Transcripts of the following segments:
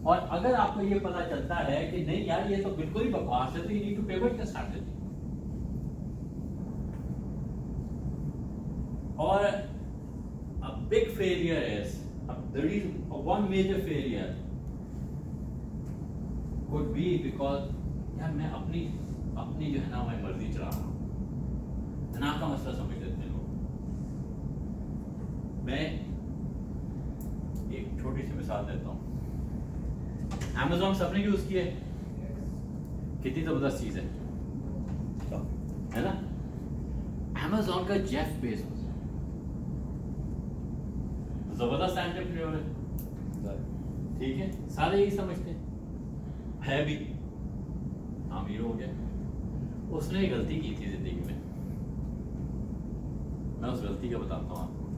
और अगर आपको ये पता चलता है कि नहीं यार ये तो बिल्कुल ही बकवास है, तो you need to pivot the strategy. और a big failure is one major failure could be because यार मैं अपनी जो है ना मैं मर्जी चला रहा हूं। तनाव का मसला समझ लेते हैं लोग। मैं एक छोटी सी मिसाल देता हूं। Amazon सबने यूज किया है, कितनी जबरदस्त चीज है ना। Amazon का जेफ बेजोस जबरदस्त एंटरप्रेन्योर है, ठीक है, सारे यही समझते हैं, है भी, अमीर हो गया। उसने एक गलती की थी जिंदगी में, मैं उस गलती का बताता हूँ आपको।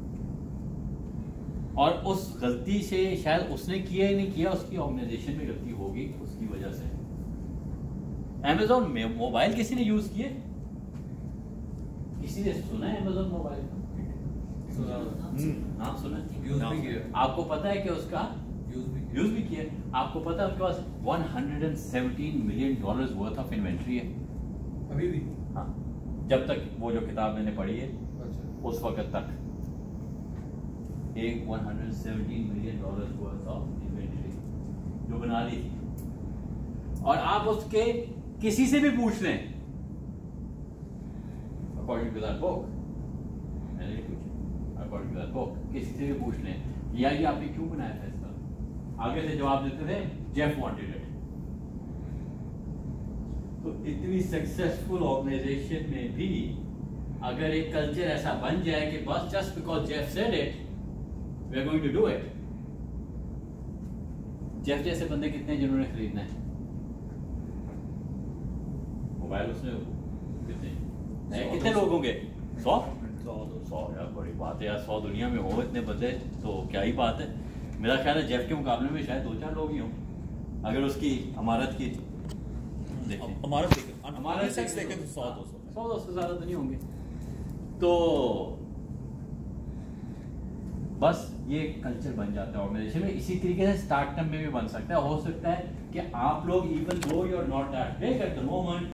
और उस गलती से शायद उसने किया ही नहीं किया, उसकी ऑर्गेनाइजेशन में गलती होगी उसकी वजह से। Amazon में मोबाइल किसी ने यूज किए? किसी ने सुना है Amazon मोबाइल? हाँ सुना है। आपको पता है कि उसका यूज भी किया। आपको पता है उसके पास $117 मिलियन वर्थ ऑफ इन्वेंट्री है अभी भी। हाँ, जब तक वो जो किताब मैंने पढ़ी है उस वक्त तक एक $117 मिलियन वर्थ ऑफ इन्वेंट्री जो बना ली थी। और आप उसके किसी से भी पूछ लें, अकॉर्डिंग टू दैट बुक, मैंने नहीं पूछा, अकॉर्डिंग टू दैट बुक किसी से भी पूछ लें या ये आपने क्यों बनाया था इसका, आगे से जवाब देते थे जेफ वांटेड इट। तो इतनी सक्सेसफुल ऑर्गेनाइजेशन में भी अगर एक कल्चर ऐसा बन जाए कि बस just because Jeff said it we are going to do it. Jeff जैसे बंदे कितने जिन्होंने खरीदना है मोबाइल, उसने कितने लोग होंगे? 100 यार, बड़ी बात है यार, 100 दुनिया में हो इतने बंदे तो क्या ही बात है। मेरा ख्याल है जेफ के मुकाबले में शायद 2-4 लोग ही हों, अगर उसकी अमारत की हमारा सेक्स देखें तो 100-200 से ज्यादा तो नहीं होंगे। तो बस ये कल्चर बन जाता है ऑर्गेनाइजेशन में। इसी तरीके से स्टार्टअप में भी बन सकता है। हो सकता है कि आप लोग even though you are not that big at the moment